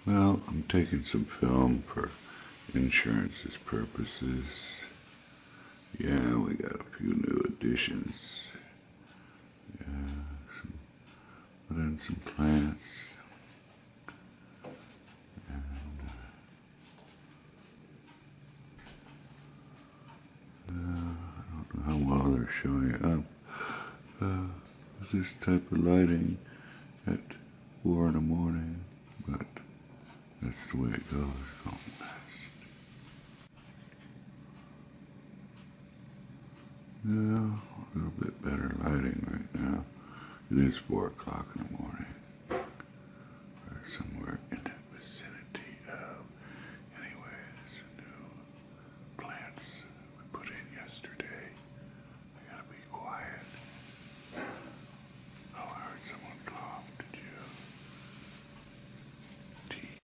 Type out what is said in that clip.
Well, I'm taking some film for insurance's purposes. Yeah, we got a few new additions. Put in some plants. How well they're showing up with this type of lighting at 4 in the morning, but that's the way it goes. Going fast. Yeah, a little bit better lighting right now. It is 4 o'clock in the morning.